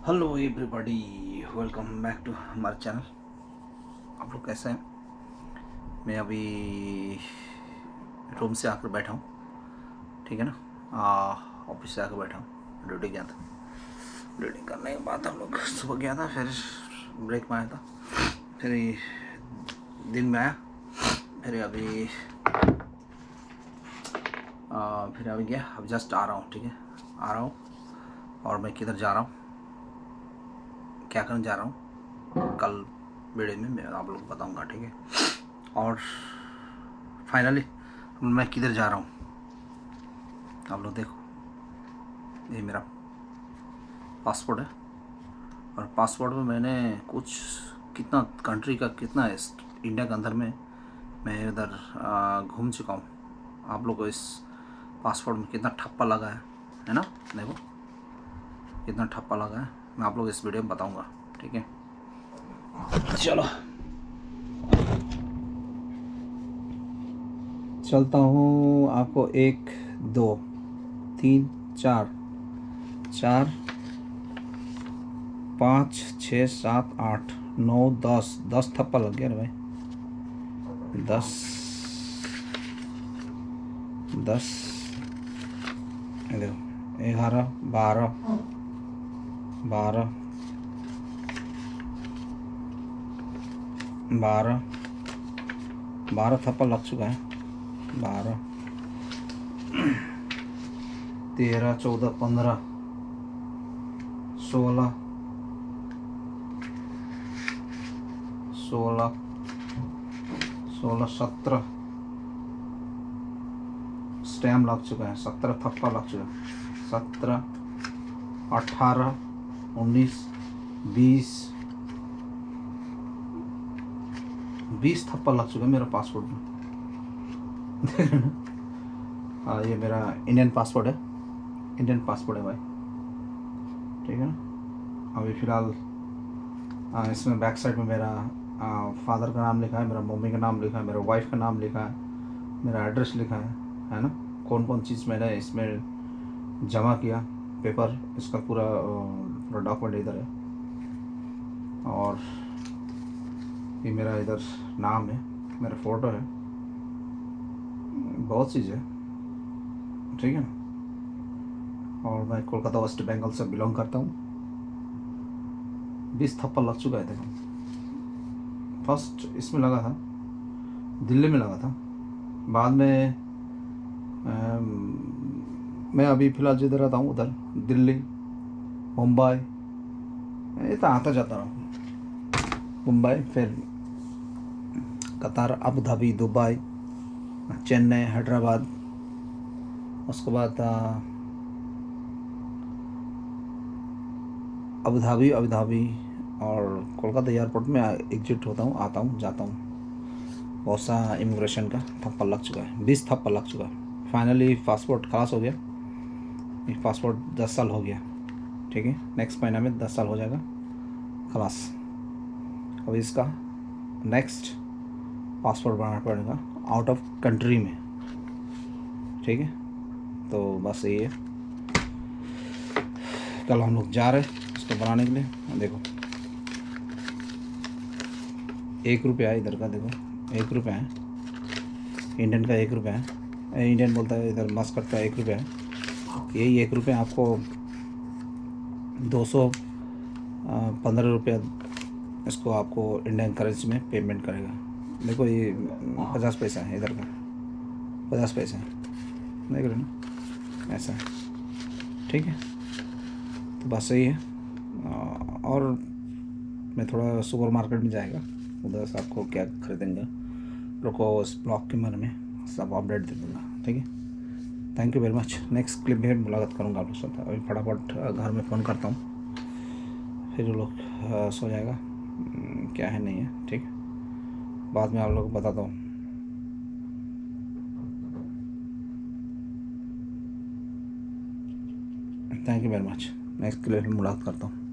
Hello everybody, welcome back to हमारे channel. आप लोग कैसे हैं? मैं अभी रूम से आकर बैठा हूँ, ठीक है ना। ऑफिस से आकर बैठा हूँ, ड्यूटी गया था। ड्यूटी करने के बाद हम लोग सुबह गया था, फिर ब्रेक में आया था, फिर दिन में आया, फिर अभी गया। अब जस्ट आ रहा हूँ, ठीक है, आ रहा हूँ। और मैं किधर जा रहा हूँ, क्या करने जा रहा हूँ, कल वीडियो में मैं आप लोग को बताऊंगा, ठीक है। और फाइनली मैं किधर जा रहा हूँ आप लोग देखो। ये मेरा पासपोर्ट है, और पासपोर्ट में मैंने कुछ कितना कंट्री का, कितना इंडिया के अंदर में मैं इधर घूम चुका हूँ। आप लोग को इस पासपोर्ट में कितना ठप्पा लगा है ना। देखो कितना ठप्पा लगा है, मैं आप लोग इस वीडियो में बताऊंगा, ठीक है। चलो चलता हूँ। आपको 1 2 3 4 4 5 6 7 8 9 10 थप्पा लग गया भाई। 10 10 देखो 11 12 12 12 12 थप्पा लग चुका है। 12 13 14 15 16 16 16 17 स्टैम्प लग चुका है। 17 थप्पा लग चुका है। 17 18 19 20 थप्पा लग चुका है मेरा पासपोर्ट में। हाँ, ये मेरा इंडियन पासपोर्ट है, इंडियन पासपोर्ट है भाई, ठीक है ना। अभी फ़िलहाल इसमें बैक साइड में मेरा फादर का नाम लिखा है, मेरा मम्मी का नाम लिखा है, मेरा वाइफ का नाम लिखा है, मेरा एड्रेस लिखा है ना। कौन कौन चीज़ मैंने इसमें जमा किया, पेपर, इसका पूरा डॉक्यूमेंट इधर है। और ये मेरा इधर नाम है, मेरा फ़ोटो है, बहुत चीज़ है, ठीक है ना। और मैं कोलकाता वेस्ट बंगाल से बिलोंग करता हूँ। 20 थप्पड़ लग चुका है। देखो फर्स्ट इसमें लगा था, दिल्ली में लगा था, बाद में मैं अभी फ़िलहाल जिधर रहता हूँ उधर दिल्ली, मुंबई, ये तो आता जाता रहा। मुंबई, फिर Qatar, Abu Dhabi, Dubai, Chennai, Hyderabad, उसके बाद अबू धाबी और कोलकाता एयरपोर्ट में एग्जिट होता हूँ, आता हूँ, जाता हूँ। बहुत सा इमिग्रेशन का थप्पड़ लग चुका है, 20 थप्पड़ लग चुका है। फाइनली पासपोर्ट खलास हो गया। ये पासपोर्ट 10 साल हो गया, ठीक है। नेक्स्ट महीना में 10 साल हो जाएगा खलास। अब इसका नेक्स्ट पासपोर्ट बनाना पड़ेगा आउट ऑफ कंट्री में, ठीक है। तो बस ये है, कल हम लोग जा रहे हैं इसको बनाने के लिए। देखो 1 रुपया है इधर का, देखो 1 रुपया है, इंडियन का 1 रुपया है। इंडियन बोलता है इधर, मस्कट का 1 रुपया है। यही 1 रुपया आपको 215 रुपया इसको आपको इंडियन करेंसी में पेमेंट करेगा। देखो ये 50 पैसा है इधर का, 50 पैसा है, देख रहे हो ना, ऐसा है, ठीक है। तो बस यही है। और मैं थोड़ा सुपर मार्केट में जाएगा, उधर से आपको क्या खरीदेंगे रुको, उस ब्लॉग के बारे में सब अपडेट दे दूँगा, ठीक है। Thank you very much. Next clip में मुलाकात करूँगा आप लोग साथ। अभी फटाफट घर में फ़ोन करता हूँ, फिर वो लोग सो जाएगा, क्या है नहीं है, ठीक। बाद में आप लोग को बताता हूँ। Thank you very much. Next clip में मुलाकात करता हूँ।